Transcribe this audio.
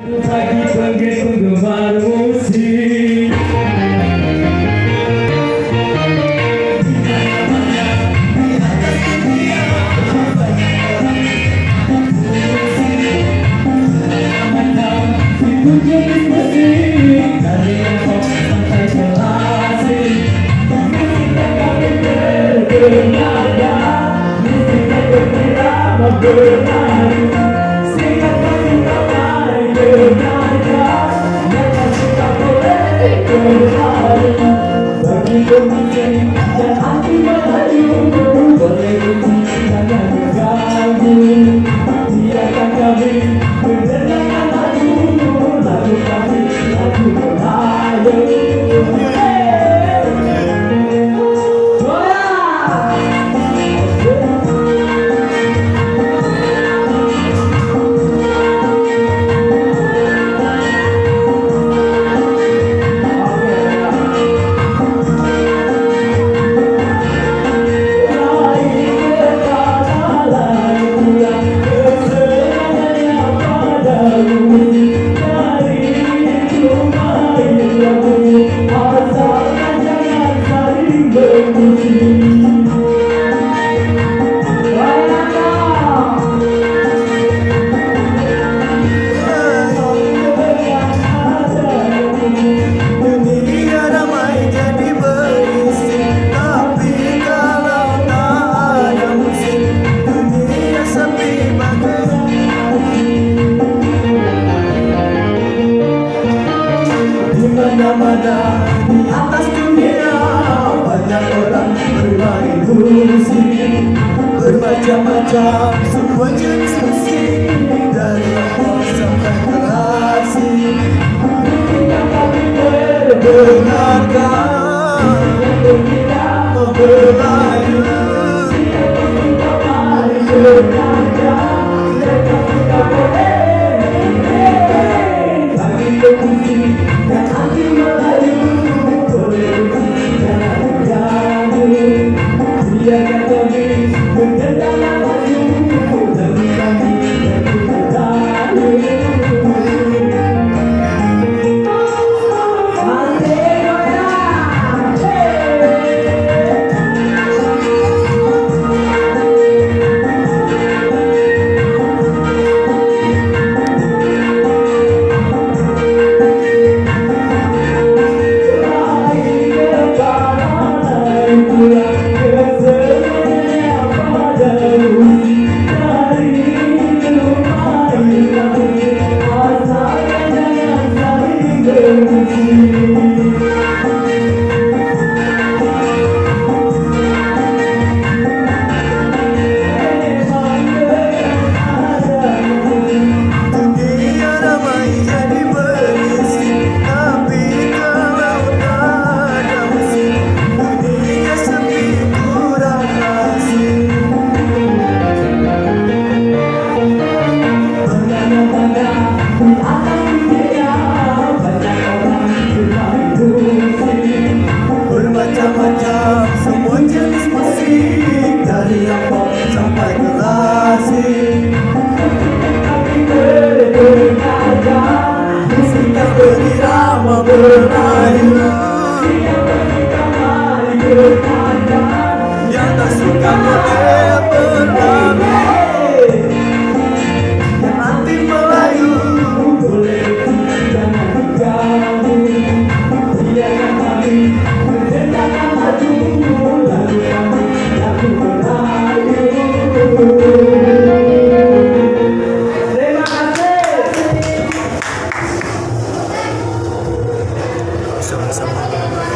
Bagi penggemar musik, mana di atas dunia banyak orang bermain musik bermacam-macam semua jenis musik dari rock sampai klasik. Yang kami mendengarkan Melayu semua jenis musik dari rock sampai klasik. Kami mendengarkan musik yang berirama Melayu. Yang tak suka model berlagu, yang anti Melayu boleh jangan diganggu. Biarkan kami mendengarkan lagu Melayu. Terima kasih. Sama-sama.